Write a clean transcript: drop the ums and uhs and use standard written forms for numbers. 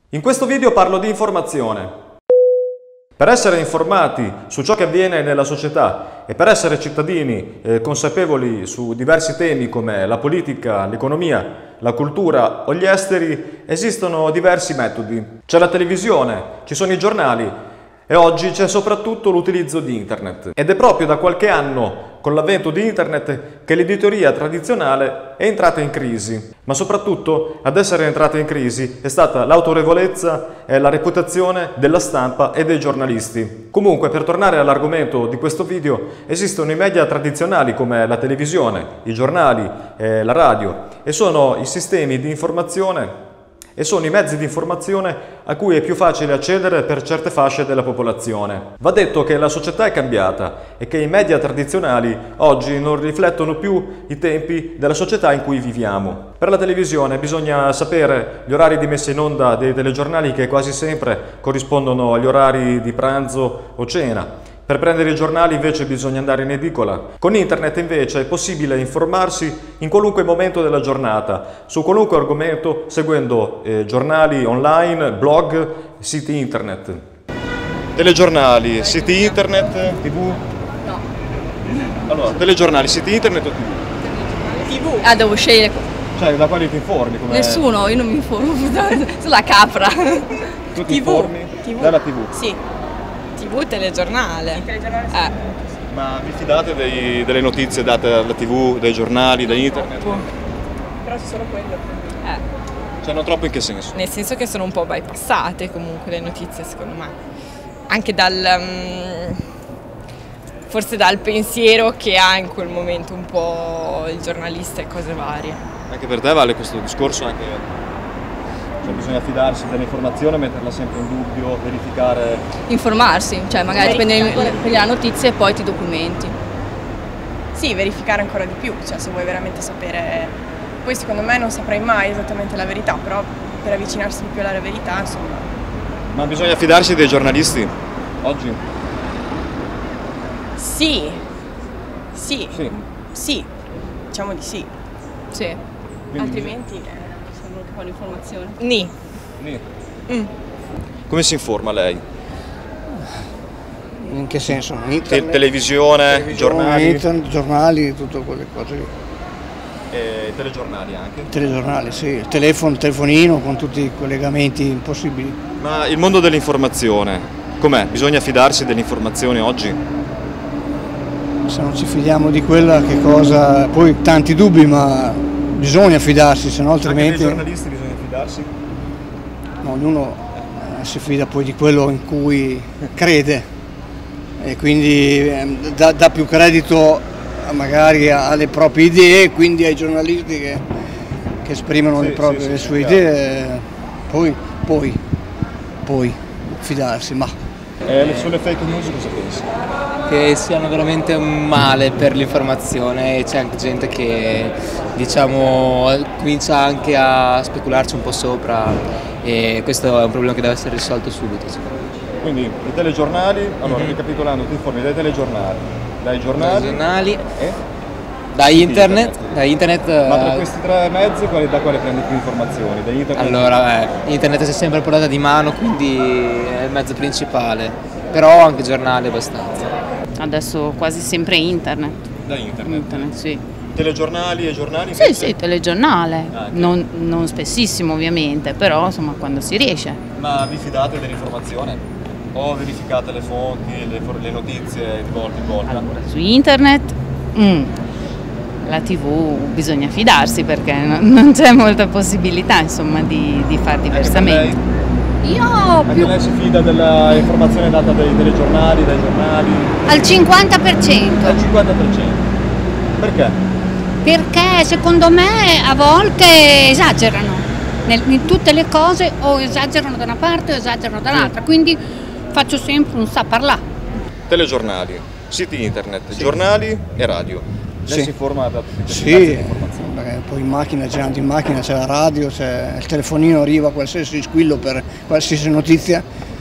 In questo video parlo di informazione. Per essere informati su ciò che avviene nella società e per essere cittadini consapevoli su diversi temi come la politica, l'economia, la cultura o gli esteri, esistono diversi metodi. C'è la televisione, ci sono i giornali e oggi c'è soprattutto l'utilizzo di internet. Ed è proprio da qualche anno, con l'avvento di internet, che l'editoria tradizionale è entrata in crisi. Ma soprattutto ad essere entrata in crisi è stata l'autorevolezza e la reputazione della stampa e dei giornalisti. Comunque, per tornare all'argomento di questo video, esistono i media tradizionali come la televisione, i giornali, la radio e sono i sistemi di informazione e sono i mezzi di informazione a cui è più facile accedere per certe fasce della popolazione. Va detto che la società è cambiata e che i media tradizionali oggi non riflettono più i tempi della società in cui viviamo. Per la televisione bisogna sapere gli orari di messa in onda dei telegiornali che quasi sempre corrispondono agli orari di pranzo o cena. Per prendere i giornali invece bisogna andare in edicola. Con internet invece è possibile informarsi in qualunque momento della giornata, su qualunque argomento, seguendo giornali online, blog, siti internet. Telegiornali, siti internet, tv? No. Allora, telegiornali, siti internet o tv? TV. Ah, devo scegliere. Cioè, da quali ti informi? Nessuno, io non mi informo. Sulla capra. Tu ti informi? TV. Dalla tv? Sì. TV, telegiornale. Ma vi fidate delle notizie date dalla TV, dai giornali, da internet? Però c'è solo quello. Cioè, non troppo in che senso? Nel senso che sono un po' bypassate comunque le notizie, secondo me. Anche forse dal pensiero che ha in quel momento un po' il giornalista e cose varie. Anche per te vale questo discorso? Cioè, bisogna fidarsi dell'informazione, metterla sempre in dubbio, verificare. Informarsi, cioè magari prendi la notizia e poi ti documenti. Sì, verificare ancora di più, cioè se vuoi veramente sapere. Poi secondo me non saprai mai esattamente la verità, però per avvicinarsi di più alla verità, insomma. Ma bisogna fidarsi dei giornalisti? Oggi? Sì. Sì. Sì, diciamo di sì. Sì. Quindi Altrimenti servono che fanno informazione. Ni. Come si informa lei? In che senso? Internet, Televisione, giornali? internet, giornali, tutte quelle cose lì. E telegiornali anche? Telegiornali, sì, il telefonino con tutti i collegamenti possibili. Ma il mondo dell'informazione, com'è? Bisogna fidarsi dell'informazione oggi? Se non ci fidiamo di quella, che cosa? Poi tanti dubbi, ma bisogna fidarsi, se no altrimenti. Anche dei giornalisti bisogna fidarsi? No, ognuno si fida poi di quello in cui crede e quindi dà più credito magari alle proprie idee, quindi ai giornalisti che esprimono le sue idee, poi fidarsi, ma. Sulle fake news cosa pensi? Che siano veramente un male per l'informazione e c'è anche gente che diciamo comincia anche a specularci un po' sopra e questo è un problema che deve essere risolto subito. Quindi i telegiornali, allora ricapitolando, ti informi dai telegiornali, dai giornali e? Da internet. Ma tra questi tre mezzi da quale prendi più informazioni? Da internet? Allora, internet si è sempre portata di mano, quindi è il mezzo principale, però anche giornali abbastanza. Adesso quasi sempre internet. Da internet? Internet, sì. Telegiornali e giornali? Sì, telegiornale, non spessissimo ovviamente, però insomma quando si riesce. Ma vi fidate dell'informazione? O verificate le fonti, le notizie di volta in volta? Allora, su internet, la TV bisogna fidarsi perché non c'è molta possibilità insomma di far diversamente. Anche lei si fida dell'informazione data dai telegiornali, dai giornali? Al 50%. Al 50%. Perché? Perché secondo me a volte esagerano in tutte le cose, o esagerano da una parte o esagerano dall'altra, quindi faccio sempre un parlare. Telegiornali, siti internet, giornali e radio. Lei si informa da tutti questi informazioni? Perché poi in macchina, girando in macchina, c'è la radio, c'è il telefonino, arriva qualsiasi squillo per qualsiasi notizia.